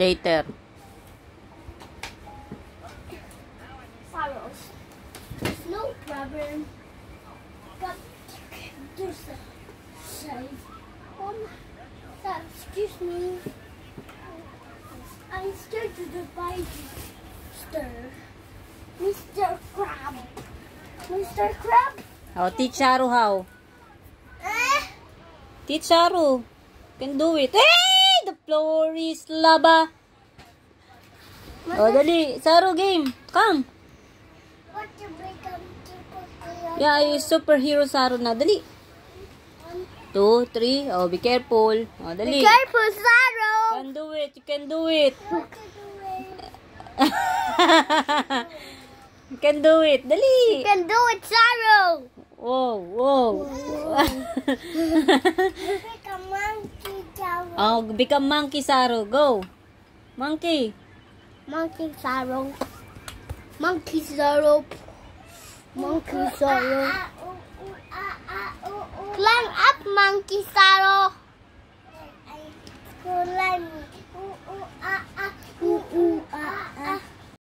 Later. Sorrows. There's no problem. But there's a save. Excuse me. I'm scared to the baby. Mr. Crab. Mr. Crab? Oh, teach Saru how. Teach Saru. Can do it. Hey! The floor is lava. Oh, dali. Saru, game. Come. What to become superhero? Yeah, you superhero Saru na. Dali. 2, 3. Oh, be careful. Oh, dali. Be careful, Saru. You can do it. You can do it. What to do it? You can do it. Dali. You can do it, Saru. Whoa, whoa. Become monkey, Saru. Oh, become monkey, Saru. Go. Monkey. Monkey, Saru. Monkey, Saru. Monkey, Saru. Climb up, monkey, Saru.